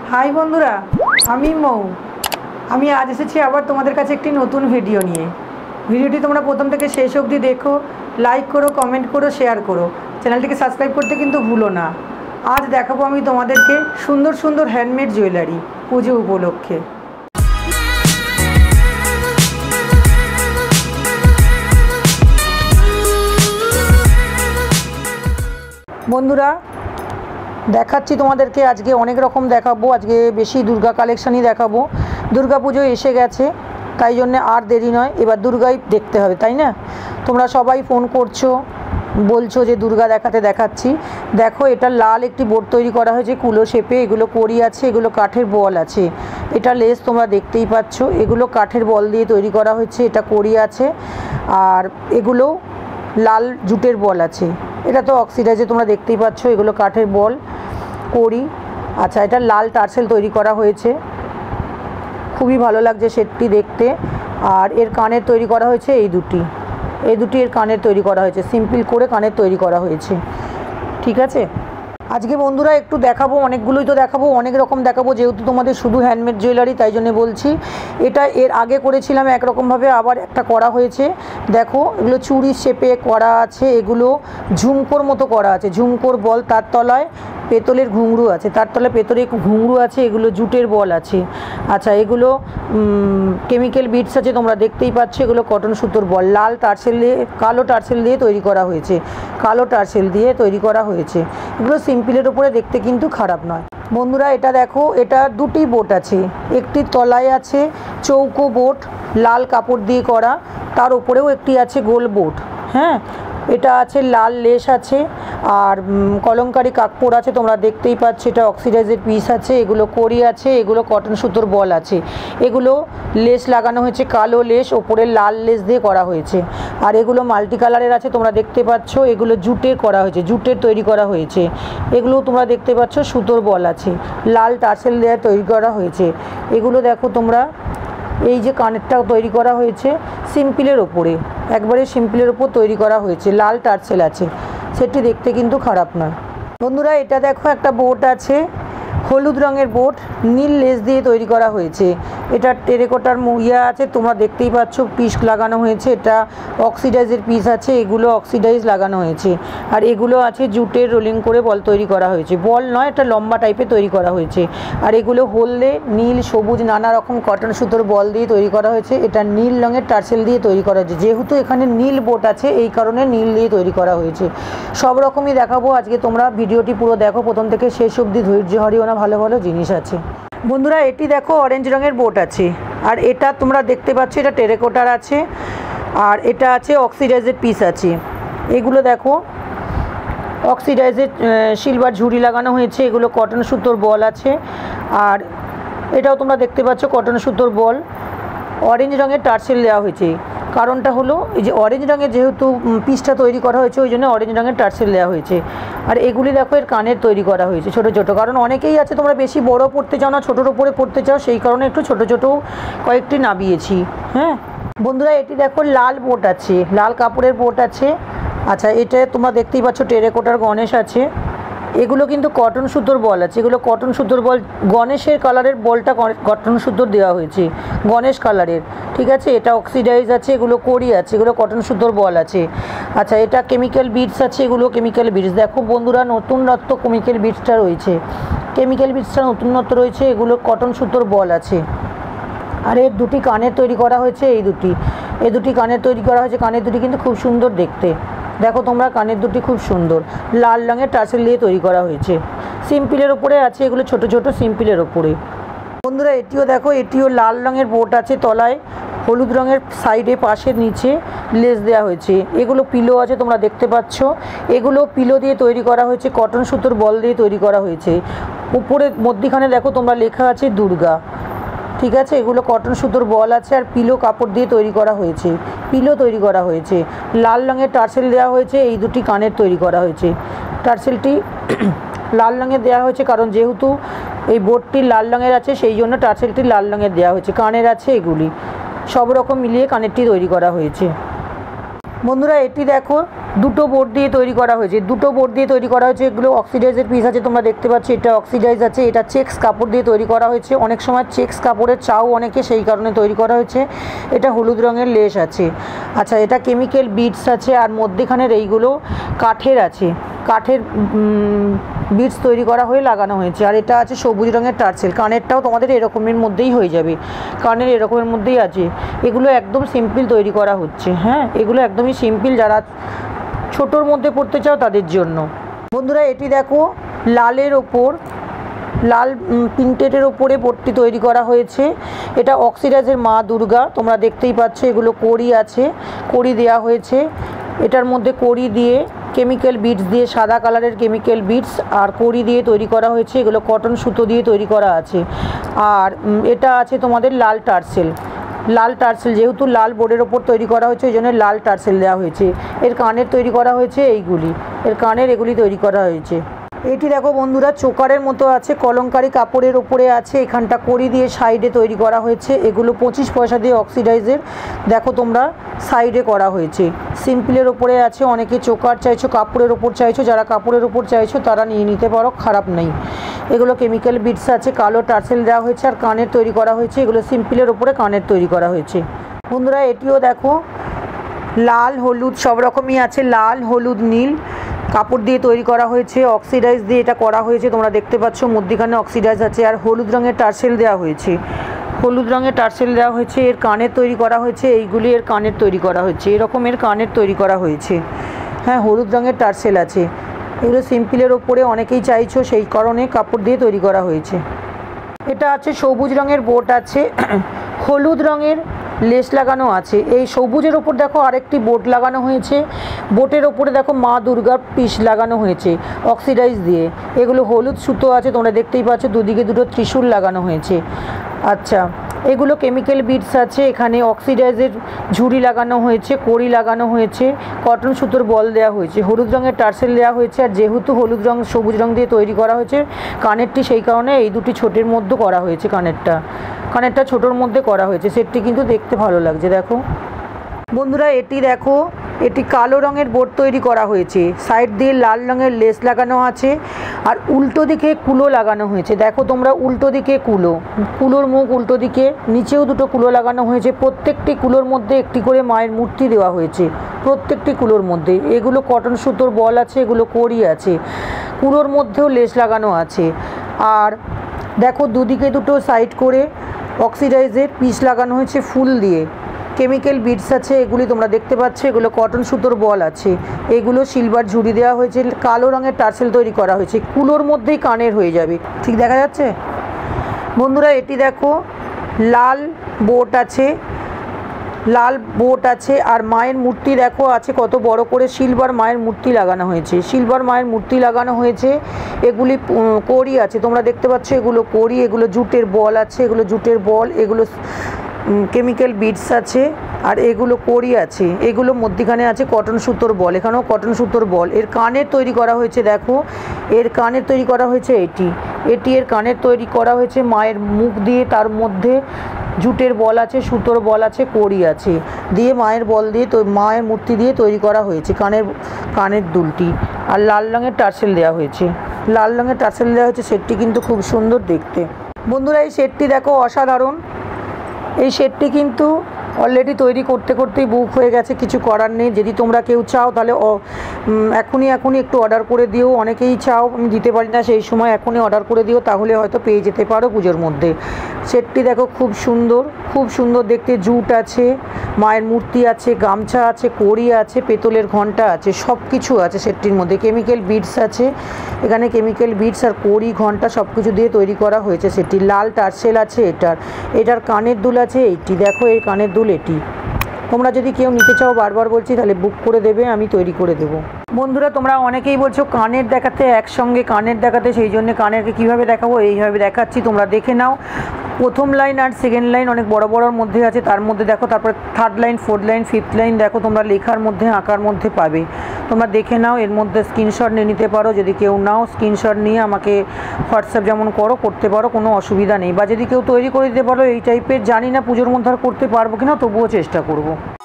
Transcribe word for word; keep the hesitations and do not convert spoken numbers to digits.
High বন্ধুরা, আমি মৌ। আমি আজ এসেছি আবার তোমাদের কাছে একটি নতুন ভিডিও নিয়ে। ভিডিওটি তোমরা প্রথম থেকে শেষ অবধি দেখো, লাইক করো, কমেন্ট করো, শেয়ার করো, চ্যানেলটিকে সাবস্ক্রাইব করতে কিন্তু ভুলো না। আজ দেখাবো আমি তোমাদেরকে সুন্দর সুন্দর হ্যান্ডমেড জুয়েলারি পুজো উপলক্ষে। বন্ধুরা দেখাচ্ছি তোমাদেরকে, আজকে অনেক রকম দেখাবো। আজকে বেশি দুর্গা কালেকশানই দেখাবো। দুর্গা পুজো এসে গেছে, তাই জন্যে আর দেরি নয়, এবার দুর্গাই দেখতে হবে, তাই না? তোমরা সবাই ফোন করছো, বলছো যে দুর্গা দেখাতে, দেখাচ্ছি। দেখো, এটা লাল একটি বোর্ড তৈরি করা হয়েছে কুলো শেপে। এগুলো কড়ি আছে, এগুলো কাঠের বল আছে। এটা লেস তোমরা দেখতেই পাচ্ছ, এগুলো কাঠের বল দিয়ে তৈরি করা হয়েছে। এটা কড়ি আছে, আর এগুলো লাল জুটের বল আছে। এটা তো অক্সিডাইজে তোমরা দেখতেই পাচ্ছ, এগুলো কাঠের বল, কড়ি। আচ্ছা, এটা লাল টার্সেল তৈরি করা হয়েছে, খুবই ভালো লাগছে সেটটি দেখতে। আর এর কানের তৈরি করা হয়েছে এই দুটি, এই দুটি এর কানের তৈরি করা হয়েছে, সিম্পল করে কানের তৈরি করা হয়েছে। ঠিক আছে, আজকে বন্ধুরা একটু দেখাবো, অনেকগুলোই তো দেখাবো, অনেক রকম দেখাবো, যেহেতু তোমাদের শুধু হ্যান্ডমেড জুয়েলারি, তাই জন্য বলছি। এটা এর আগে করেছিলাম একরকমভাবে, আবার একটা করা হয়েছে। দেখো, এগুলো চুড়ির শেপে করা আছে, এগুলো ঝুমকোর মতো করা আছে। ঝুমকোর বল, তার তলায় পেতলের ঘুঙরু আছে, তার তলায় পেতলের ঘুঙরু আছে। এগুলো জুটের বল আছে। আচ্ছা, এগুলো কেমিক্যাল বিটস আছে, তোমরা দেখতেই পাচ্ছ। এগুলো কটন সুতোর বল, লাল টার্সেল দিয়ে, কালো টার্সেল দিয়ে তৈরি করা হয়েছে। কালো টার্সেল দিয়ে তৈরি করা হয়েছে। এগুলো সিম্পলের উপরে দেখতে কিন্তু খারাপ নয়। বন্ধুরা এটা দেখো, এটা দুটি বোট আছে। একটি তলায় আছে চৌকো বোট, লাল কাপড় দিয়ে করা, তার উপরেও একটি আছে গোল বোট। হ্যাঁ, এটা আছে লাল লেস আছে, আর কলমকারি কাপড় আছে, তোমরা দেখতেই পাচ্ছ। এটা অক্সিডাইজের পিস আছে, এগুলো কড়ি আছে, এগুলো কটন সুতোর বল আছে। এগুলো লেস লাগানো হয়েছে, কালো লেস, ওপরে লাল লেস দিয়ে করা হয়েছে। আর এগুলো মাল্টি কালারের আছে, তোমরা দেখতে পাচ্ছ। এগুলো জুটের করা হয়েছে, জুটের তৈরি করা হয়েছে। এগুলো তোমরা দেখতে পাচ্ছ, সুতোর বল আছে, লাল টার্সেল দিয়ে তৈরি করা হয়েছে। এগুলো দেখো তোমরা, এই যে কানেরটা তৈরি করা হয়েছে সিম্পলের ওপরে, একবারে সিম্পলের ওপর তৈরি করা হয়েছে, লাল টার্সেল আছে। সেটি দেখতে কিন্তু খারাপ নয়। বন্ধুরা এটা দেখো, একটা বোট আছে, হলুদ রঙের বোট, নীল লেস দিয়ে তৈরি করা হয়েছে। এটা টেরাকোটার ইয়া আছে, তোমরা দেখতেই পাচ্ছ, পিস লাগানো হয়েছে। এটা অক্সিডাইজের পিস আছে, এগুলো অক্সিডাইজ লাগানো হয়েছে। আর এগুলো আছে জুটের রোলিং করে বল তৈরি করা হয়েছে। বল নয়, এটা লম্বা টাইপের তৈরি করা হয়েছে। আর এগুলো হলদে, নীল, সবুজ, নানা রকম কটন সুতোর বল দিয়ে তৈরি করা হয়েছে। এটা নীল রঙের টার্সেল দিয়ে তৈরি করা হয়েছে। যেহেতু এখানে নীল বোট আছে, এই কারণে নীল দিয়ে তৈরি করা হয়েছে। সব রকমই দেখাবো আজকে, তোমরা ভিডিওটি পুরো দেখো প্রথম থেকে শেষ অবধি, ধৈর্য হারিও না, ভালো ভালো জিনিস আছে। বন্ধুরা এটি দেখো, অরেঞ্জ রঙের বোট আছে। আর এটা তোমরা দেখতে পাচ্ছ, এটা টেরাকোটার আছে। আর এটা আছে অক্সিডাইজের পিস আছে। এগুলো দেখো, অক্সিডাইজের সিলভার ঝুড়ি লাগানো হয়েছে। এগুলো কটন সুতোর বল আছে। আর এটাও তোমরা দেখতে পাচ্ছ, কটন সুতোর বল, অরেঞ্জ রঙের টার্সেল দেওয়া হয়েছে। কারণটা হলো এই যে অরেঞ্জ রঙের যেহেতু পিসটা তৈরি করা হয়েছে, ওই জন্য অরেঞ্জ রঙের টার্সেল দেওয়া হয়েছে। আর এগুলি দেখো, এর কানের তৈরি করা হয়েছে ছোটো ছোটো। কারণ অনেকেই আছে তোমরা বেশি বড় পড়তে চাও না, ছোটোর ওপরে পড়তে চাও, সেই কারণে একটু ছোটো ছোটো কয়েকটি নাবিয়েছি। হ্যাঁ বন্ধুরা, এটি দেখো, লাল বোট আছে, লাল কাপড়ের বোট আছে। আচ্ছা, এটা তোমরা দেখতেই পাচ্ছ, টেরাকোটার গণেশ আছে। এগুলো কিন্তু কটন সুতোর বল আছে। এগুলো কটন সুতোর বল, গণেশের কালারের বলটা কটন সুতোর দেওয়া হয়েছে, গণেশ কালারের। ঠিক আছে, এটা অক্সিডাইজ আছে, এগুলো কড়ি আছে, এগুলো কটন সুতোর বল আছে। আচ্ছা, এটা কেমিক্যাল বিটস আছে, এগুলো কেমিক্যাল বিটস। দেখো বন্ধুরা, নতুনত্ব কেমিক্যাল বিটসটা রয়েছে, কেমিক্যাল বিটসটা নতুনত্ব রয়েছে। এগুলো কটন সুতোর বল আছে। আর এর দুটি কানের তৈরি করা হয়েছে, এই দুটি, এই দুটি কানের তৈরি করা হয়েছে। কানের দুটি কিন্তু খুব সুন্দর দেখতে। দেখো তোমরা, কানের দুটি খুব সুন্দর, লাল রঙের টার্সেল দিয়ে তৈরি করা হয়েছে। সিম্পলের ওপরে আছে, এগুলো ছোট ছোট সিম্পলের ওপরে। বন্ধুরা এটিও দেখো, এটিও লাল রঙের বোট আছে, তলায় হলুদ রঙের সাইডে, পাশে, নিচে লেস দেওয়া হয়েছে। এগুলো পিলো আছে, তোমরা দেখতে পাচ্ছ। এগুলো পিলো দিয়ে তৈরি করা হয়েছে, কটন সুতোর বল দিয়ে তৈরি করা হয়েছে। উপরে মধ্যিখানে দেখো তোমরা লেখা আছে দুর্গা। ঠিক আছে, এগুলো কটন সুতোর বল আছে। আর পিলো কাপড় দিয়ে তৈরি করা হয়েছে, পিলো তৈরি করা হয়েছে। লাল রঙের টার্সেল দেওয়া হয়েছে, এই দুটি কানের তৈরি করা হয়েছে। টার্সেলটি লাল রঙের দেওয়া হয়েছে, কারণ যেহেতু এই বোর্ডটি লাল রঙের আছে, সেই জন্য টার্সেলটি লাল রঙের দেওয়া হয়েছে। কানের আছে, এগুলি সব রকম মিলিয়ে কানেরটি তৈরি করা হয়েছে। বন্ধুরা এটি দেখো, দুটো বোর্ড দিয়ে তৈরি করা হয়েছে, দুটো বোর্ড দিয়ে তৈরি করা হয়েছে। এগুলো অক্সিডাইজের পিস আছে, তোমরা দেখতে পাচ্ছ এটা অক্সিডাইজ আছে। এটা চেক্স কাপড় দিয়ে তৈরি করা হয়েছে, অনেক সময় চেক্স কাপড়ের চাও অনেকে, সেই কারণে তৈরি করা হয়েছে। এটা হলুদ রঙের লেস আছে। আচ্ছা, এটা কেমিক্যাল বিটস আছে, আর মধ্যেখানের এইগুলো কাঠের আছে, কাঠের বিটস তৈরি করা হয়ে লাগানো হয়েছে। আর এটা আছে সবুজ রঙের টার্সেল। কানেরটাও তোমাদের এরকমের মধ্যেই হয়ে যাবে, কানের এরকমের মধ্যেই আছে। এগুলো একদম সিম্পল তৈরি করা হচ্ছে। হ্যাঁ, এগুলো একদমই সিম্পল, যারা ছোটোর মধ্যে পড়তে চাও তাদের জন্য। বন্ধুরা এটি দেখো, লালের ওপর লাল প্রিন্টেডের ওপরে বোর্ডটি তৈরি করা হয়েছে। এটা অক্সিডাইজের মা দুর্গা, তোমরা দেখতেই পাচ্ছ। এগুলো কড়ি আছে, কড়ি দেওয়া হয়েছে। এটার মধ্যে কড়ি দিয়ে কেমিক্যাল বিটস দিয়ে, সাদা কালারের কেমিক্যাল বিটস আর কড়ি দিয়ে তৈরি করা হয়েছে। এগুলো কটন সুতো দিয়ে তৈরি করা আছে। আর এটা আছে তোমাদের লাল টার্সেল, লাল টার্সেল, যেহেতু লাল বোর্ডের ওপর তৈরি করা হয়েছে ওই জন্য লাল টার্সেল দেওয়া হয়েছে। এর কানের তৈরি করা হয়েছে এইগুলি, এর কানের এগুলি তৈরি করা হয়েছে। এটি দেখো বন্ধুরা, চোকারের মতো আছে, কলমকারি কাপড়ের ওপরে আছে। এখানটা কড়ি দিয়ে সাইডে তৈরি করা হয়েছে। এগুলো পঁচিশ পয়সা দিয়ে অক্সিডাইজের, দেখো তোমরা সাইডে করা হয়েছে। সিম্পলের ওপরে আছে, অনেকে চোকার চাইছো, কাপড়ের ওপর চাইছো, যারা কাপড়ের ওপর চাইছো তারা নিয়ে নিতে পারো, খারাপ নেই। এগুলো কেমিক্যাল বিটস আছে, কালো টার্সেল দেওয়া হয়েছে আর কানের তৈরি করা হয়েছে। এগুলো সিম্পলের ওপরে কানের তৈরি করা হয়েছে। বন্ধুরা এটিও দেখো, লাল হলুদ সব রকমই আছে, লাল হলুদ নীল কাপড় দিয়ে তৈরি করা হয়েছে। অক্সিডাইজ দিয়ে এটা করা হয়েছে, তোমরা দেখতে পাচ্ছ মধ্যখানে অক্সিডাইজ আছে। আর হলুদ রঙের টার্সেল দেওয়া হয়েছে, হলুদ রঙের টার্সেল দেওয়া হয়েছে। এর কানের তৈরি করা হয়েছে, এইগুলি এর কানের তৈরি করা হয়েছে, এরকমের কানের তৈরি করা হয়েছে। হ্যাঁ, হলুদ রঙের টার্সেল আছে। এগুলো সিম্পলের ওপরে অনেকেই চাইছো, সেই কারণে কাপড় দিয়ে তৈরি করা হয়েছে। এটা আছে সবুজ রঙের বোট আছে, হলুদ রঙের লেস লাগানো আছে। এই সবুজের ওপর দেখো আরেকটি বোট লাগানো হয়েছে, বোটের ওপরে দেখো মা দুর্গার পিস লাগানো হয়েছে অক্সিডাইজ দিয়ে। এগুলো হলুদ সুতো আছে, তোমরা দেখতেই পাচ্ছ, দুদিকে দুটো ত্রিশূল লাগানো হয়েছে। আচ্ছা, এগুলো কেমিক্যাল বিটস আছে। এখানে অক্সিডাইজের ঝুড়ি লাগানো হয়েছে, কড়ি লাগানো হয়েছে, কটন সুতোর বল দেওয়া হয়েছে, হলুদ রঙের টার্সেল দেওয়া হয়েছে। আর যেহেতু হলুদ রঙ সবুজ রঙ দিয়ে তৈরি করা হয়েছে কানেরটি, সেই কারণে এই দুটি ছোটের মধ্যে করা হয়েছে। কানেরটা কানেরটা ছোটোর মধ্যে করা হয়েছে। সেটটি কিন্তু দেখতে ভালো লাগছে। দেখো বন্ধুরা এটি দেখো, এটি কালো রঙের বোর্ড তৈরি করা হয়েছে, সাইড দিয়ে লাল রঙের লেস লাগানো আছে আর উল্টো দিকে কুলো লাগানো হয়েছে। দেখো তোমরা, উল্টো দিকে কুলো, কুলোর মুখ উল্টো দিকে, নিচেও দুটো কুলো লাগানো হয়েছে। প্রত্যেকটি কুলোর মধ্যে একটি করে মায়ের মূর্তি দেওয়া হয়েছে, প্রত্যেকটি কুলোর মধ্যে। এগুলো কটন সুতোর বল আছে, এগুলো কড়ি আছে, কুলোর মধ্যেও লেস লাগানো আছে। আর দেখো দুদিকে দুটো সাইড করে অক্সিডাইজের পিস লাগানো হয়েছে ফুল দিয়ে, কেমিক্যাল বিটস আছে। এগুলি তোমরা দেখতে পাচ্ছ, এগুলো কটন সুতোর বল আছে। এগুলো সিলভার ঝুড়ি দেওয়া হয়েছে, কালো রঙের টার্সেল তৈরি করা হয়েছে। কুলোর মধ্যেই কানের হয়ে যাবে, ঠিক দেখা যাচ্ছে বন্ধুরা। এটি দেখো, লাল বোট আছে, লাল বোট আছে আর মায়ের মূর্তি দেখো আছে কত বড় করে, সিলভার মায়ের মূর্তি লাগানো হয়েছে, সিলভার মায়ের মূর্তি লাগানো হয়েছে। এগুলি কড়ি আছে, তোমরা দেখতে পাচ্ছ, এগুলো কড়ি, এগুলো জুটের বল আছে, এগুলো জুটের বল, এগুলো কেমিক্যাল বিটস আছে আর এগুলো কড়ি আছে। এগুলো মধ্যখানে আছে কটন সুতোর বল, এখানেও কটন সুতোর বল। এর কানের তৈরি করা হয়েছে, দেখো এর কানের তৈরি করা হয়েছে এটি, এটি এর কানের তৈরি করা হয়েছে মায়ের মুখ দিয়ে। তার মধ্যে জুটের বল আছে, সুতোর বল আছে, কড়ি আছে, দিয়ে মায়ের বল দিয়ে তো মায়ের মূর্তি দিয়ে তৈরি করা হয়েছে কানের কানের দুলটি। আর লাল রঙের টার্সেল দেওয়া হয়েছে, লাল রঙের টার্সেল দেওয়া হয়েছে। সেটটি কিন্তু খুব সুন্দর দেখতে। বন্ধুরা এই সেটটি দেখো অসাধারণ। এই সেটটি কিন্তু অলরেডি তৈরি করতে করতেই বুক হয়ে গেছে, কিছু করার নেই। যদি তোমরা কেউ চাও তাহলে এখনই এখনই একটু অর্ডার করে দিও। অনেকেই চাও আমি দিতে পারি না সেই সময়, এখনই অর্ডার করে দিও, তাহলে হয়তো পেয়ে যেতে পারো পুজোর মধ্যে। সেটটি দেখো খুব সুন্দর, খুব সুন্দর দেখতে। জুট আছে, মায়ের মূর্তি আছে, গামছা আছে, কড়ি আছে, পেতলের ঘণ্টা আছে, সব কিছু আছে সেটটির মধ্যে। কেমিক্যাল বিটস আছে, এখানে কেমিক্যাল বিটস আর কড়ি ঘণ্টা সব কিছু দিয়ে তৈরি করা হয়েছে সেটটি। লাল টার্সেল আছে এটার, এটার কানের দুল আছে এইটি, দেখো এই কানের দুল এটি। তোমরা যদি কেউ নিতে চাও, বারবার বলছি, তাহলে বুক করে দেবে, আমি তৈরি করে দেবো। বন্ধুরা তোমরা অনেকেই বলছো কানের দেখাতে, একসঙ্গে কানের দেখাতে, সেই জন্য কানেরকে কীভাবে দেখাবো এইভাবে দেখাচ্ছি, তোমরা দেখে নাও। প্রথম লাইন আর সেকেন্ড লাইন অনেক বড় বড়োর মধ্যে আছে, তার মধ্যে দেখো, তারপরে third line, fourth line, fifth line দেখো তোমরা লেখার মধ্যে, আঁকার মধ্যে পাবে। তোমরা দেখে নাও, এর মধ্যে স্ক্রিনশট নিয়ে নিতে পারো। যদি কেউ নাও, স্ক্রিনশট নিয়ে আমাকে হোয়াটসঅ্যাপ যেমন করো করতে পারো, কোনো অসুবিধা নেই। বা যদি কেউ তৈরি করে দিতে পারো এই টাইপের, জানি না পুজোর মধ্যে আর করতে পারবো কিনা, তবুও চেষ্টা করব।